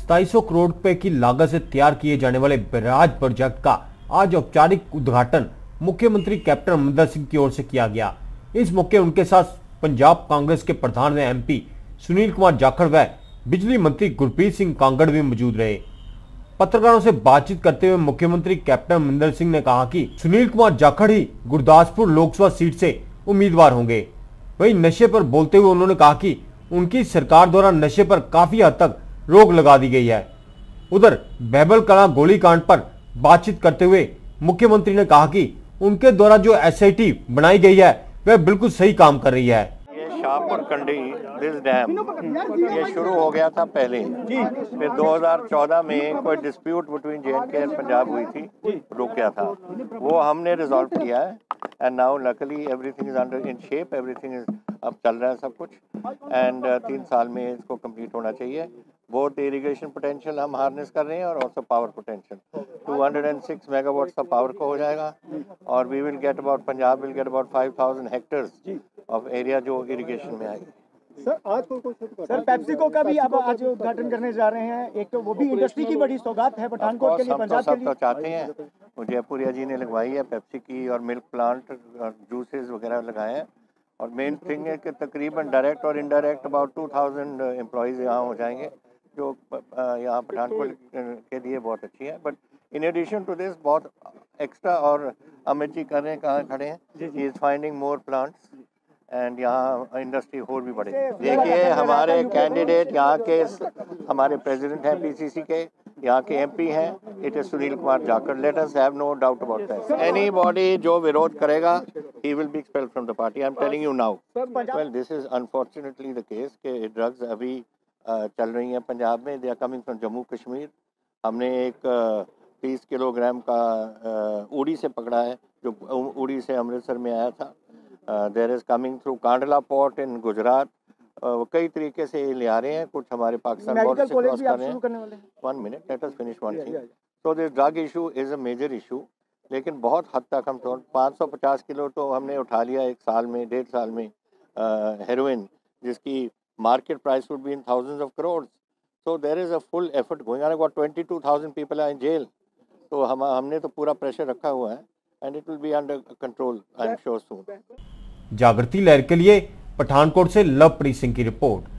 2700 करोड़ रुपए की लागत से तैयार किए जाने वाले बैराज प्रोजेक्ट का आज औपचारिक उद्घाटन मुख्यमंत्री कैप्टन अमरिंदर सिंह की ओर से किया गया। इस मौके उनके साथ पंजाब कांग्रेस के प्रधान व एमपी सुनील कुमार जाखड़ व बिजली मंत्री गुरप्रीत सिंह कांगड़ भी मौजूद रहे। पत्रकारों से बातचीत करते हुए मुख्यमंत्री कैप्टन अमरिंदर सिंह ने कहा कि सुनील कुमार जाखड़ ही गुरदासपुर लोकसभा सीट से उम्मीदवार होंगे। वहीं नशे पर बोलते हुए उन्होंने कहा कि उनकी सरकार द्वारा नशे पर काफी हद तक रोक लगा दी गई है। उधर बैबल कलां गोलीकांड पर बातचीत करते हुए मुख्यमंत्री ने कहा कि उनके द्वारा जो एसआईटी बनाई गई है वह बिल्कुल सही काम कर रही है। ये शाहपुर कंडी दिस डैम ये शुरू हो गया था पहले, फिर 2014 में कोई डिस्प्यूट बिटवीन जे&के और पंजाब हुई थी, रोका था, वो हमने रिजॉल्व किया है। And now luckily everything is under in shape, everything is अब चल रहा है सब कुछ। एंड 3 साल में इसको कंप्लीट होना चाहिए। बोथ इरिगेशन पोटेंशियल हम हार्नेस कर रहे हैं और ऑल्सो पावर पोटेंशियल 206 मेगावाट का पावर को हो जाएगा। और we will get about Punjab will get about 5000 hectares of area जो इरिगेशन में आएगी। सर आज सर पेप्सिको का भी अब आज उद्घाटन करने जा रहे हैं। एक तो वो भी इंडस्ट्री की बड़ी सौगात है पठानकोट के लिए, पंजाब के लिए। सब तो चाहते हैं, जयपुरिया जी ने लगवाई है पेप्सी की और मिल्क प्लांट और जूसेस वगैरह लगाए हैं। और मेन थिंग है कि तकरीबन डायरेक्ट और इनडायरेक्ट अबाउट 2000 एम्प्लॉयज़ यहाँ हो जाएंगे, जो यहाँ पठानकोट के लिए बहुत अच्छी है। But in addition to this बहुत एक्स्ट्रा और अमित जी कर रहे हैं, कहाँ खड़े हैं, he is finding more plants and यहाँ इंडस्ट्री और भी बढ़े। देखिए हमारे कैंडिडेट यहाँ के हमारे प्रेसिडेंट हैं पीसीसी के, यहाँ के एमपी हैं, it is Sunil Kumar Jakhar. Let us have no doubt about that. Anybody जो विरोध करेगा he will be expelled from the party. I'm telling you now. Well, this is unfortunately the case कि ड्रग्स अभी चल रही हैं पंजाब में। They are coming from Jammu Kashmir. हमने एक 30 किलोग्राम का उड़ी से पकड़ा है, जो उड़ी से अमृतसर में आया था। There is coming through Kandla port in Gujarat. कई तरीके से ले आ रहे हैं, कुछ हमारे पाकिस्तान बॉर्डर से क्रॉस कर रहे हैं। 1 minute, let us finish one thing. So this drug issue is a major issue, लेकिन बहुत हद तक हम तो 550 किलो तो हमने उठा लिया एक साल में, 1.5 साल में हेरोइन, जिसकी market price would be in thousands of crore. So there is a full effort going on. About 22,000 people are in jail. तो हमने तो पूरा प्रेशर रखा हुआ है and it will be under control, I am sure soon. Jagriti Lehar के लिए पठानकोट से लवप्रीत सिंह की रिपोर्ट।